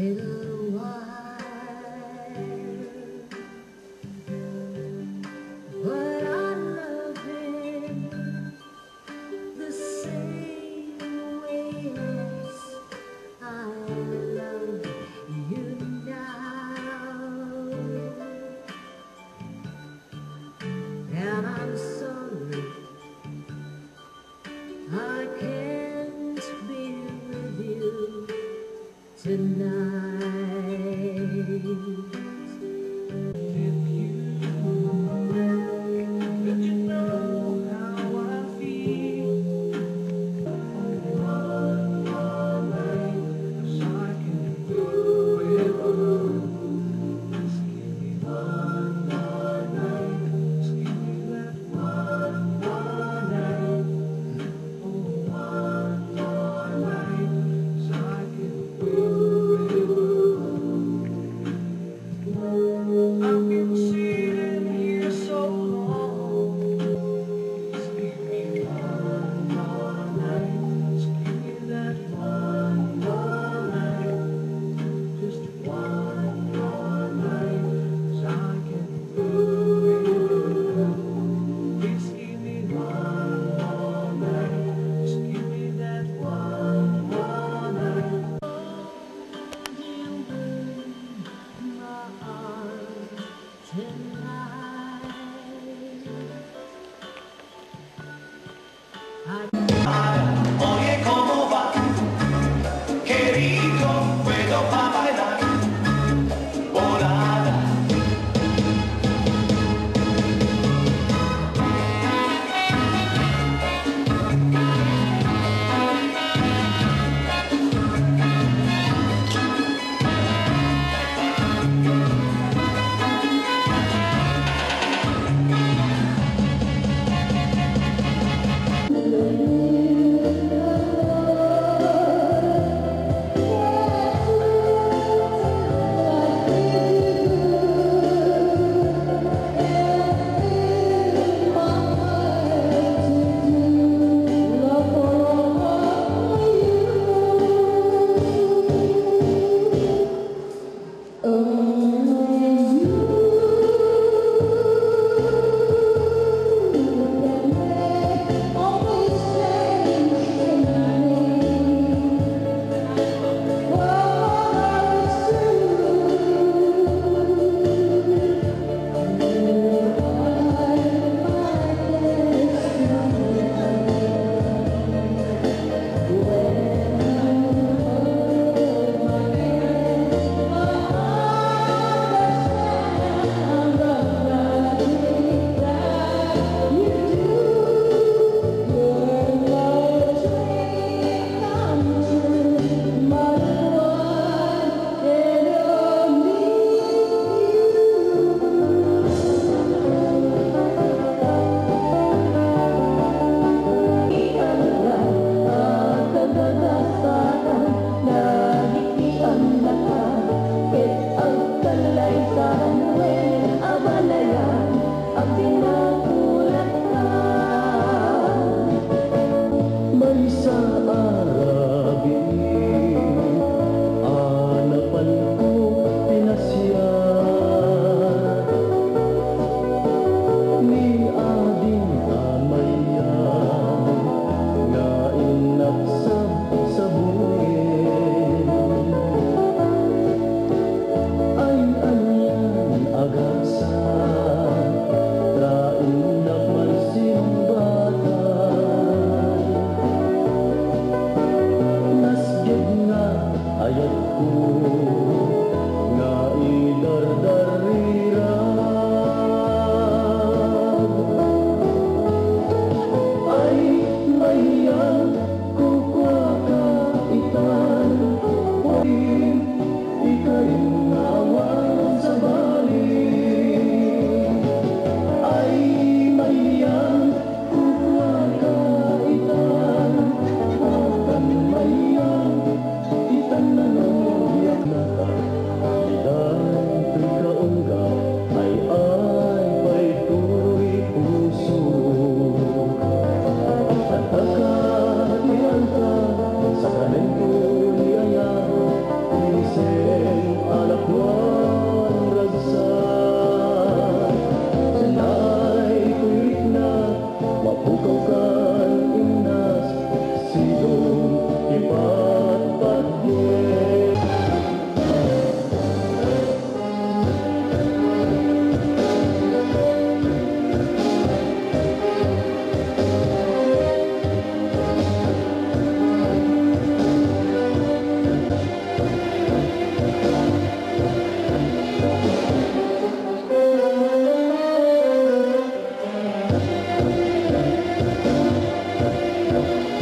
little while, but I love him the same way as I love you now. And I'm sorry I can't be with you tonight. If you know how I feel, one more night, so I can go with you. Just give me one more night, just give me that one more night. Oh, one more night, so I can go with you. I've been sitting here so long. Just give me one more night. Just give me that one more night. Just one more night, so I can prove it. Please give me one more night. Just give me that one more night. Hold you in my arms tonight. Oye, ¿cómo va? Qué rico puedo pa' bailar. Volada.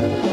night.